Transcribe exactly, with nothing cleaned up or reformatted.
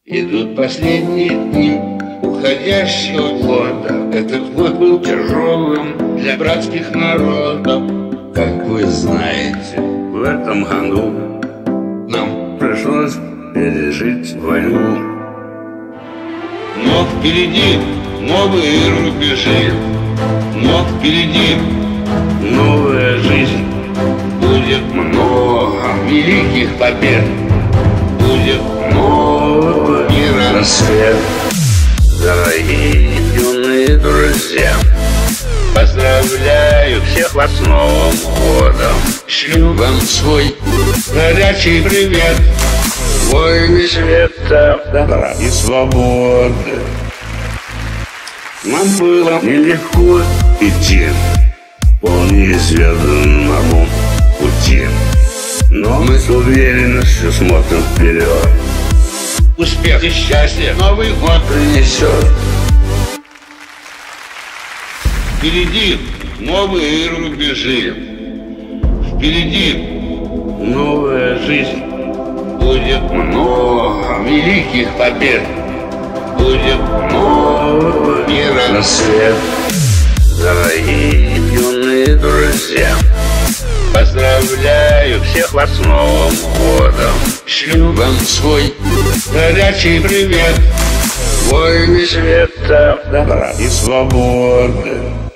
Идут последние дни уходящего года. Этот год был тяжелым для братских народов. Как вы знаете, в этом году нам пришлось пережить войну. Но впереди новые рубежи, но впереди новая жизнь. Будет много великих побед, будет много мира. Рассвет, дорогие юные друзья, поздравляю всех вас с Новым годом. Шлю вам свой горячий привет. Войны света, добра и свободы. Нам было нелегко идти по неизведанному пути, но мы с уверенностью смотрим вперед. Успех и счастье Новый год принесет. Впереди новые рубежи, впереди новая жизнь. Будет много великих побед, будет много мира. Рассвет, дорогие юные друзья, поздравляю всех вас с Новым годом. Шлю вам свой горячий привет. Войны света, добра и свободы.